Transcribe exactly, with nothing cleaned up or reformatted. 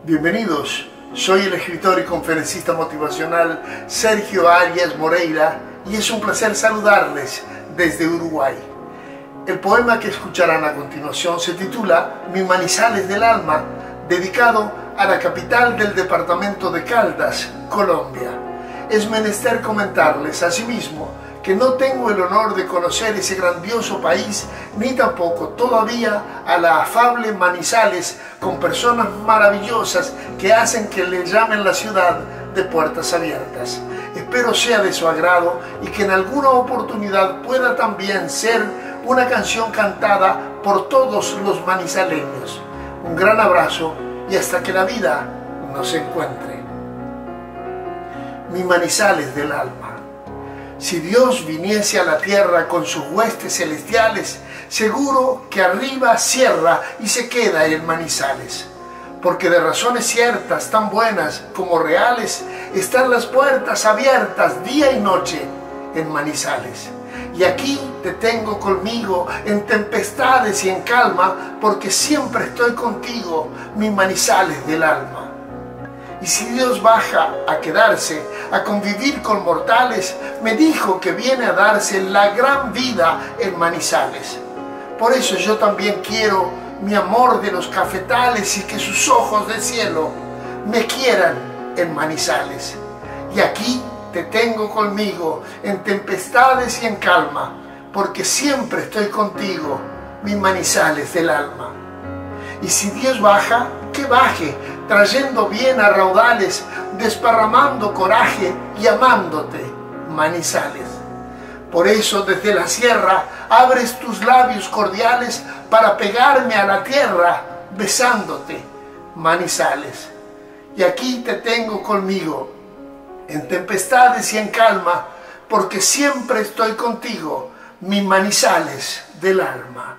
Bienvenidos, soy el escritor y conferencista motivacional Sergio Arias Moreira y es un placer saludarles desde Uruguay. El poema que escucharán a continuación se titula Mi Manizales del Alma, dedicado a la capital del departamento de Caldas, Colombia. Es menester comentarles asimismo que no tengo el honor de conocer ese grandioso país, ni tampoco todavía a la afable Manizales, con personas maravillosas que hacen que le llamen la ciudad de puertas abiertas. Espero sea de su agrado y que en alguna oportunidad pueda también ser una canción cantada por todos los manizaleños. Un gran abrazo y hasta que la vida nos encuentre. Mi Manizales del alma. Si Dios viniese a la tierra con sus huestes celestiales, seguro que arriba cierra y se queda en Manizales. Porque de razones ciertas, tan buenas como reales, están las puertas abiertas día y noche en Manizales. Y aquí te tengo conmigo en tempestades y en calma, porque siempre estoy contigo, mi Manizales del alma. Y si Dios baja a quedarse, a convivir con mortales, me dijo que viene a darse la gran vida en Manizales. Por eso yo también quiero mi amor de los cafetales y que sus ojos de cielo me quieran en Manizales. Y aquí te tengo conmigo en tempestades y en calma, porque siempre estoy contigo, mi Manizales del alma. Y si Dios baja, que baje, trayendo bien a raudales, desparramando coraje y amándote, Manizales. Por eso desde la sierra abres tus labios cordiales para pegarme a la tierra, besándote, Manizales. Y aquí te tengo conmigo, en tempestades y en calma, porque siempre estoy contigo, mi Manizales del alma.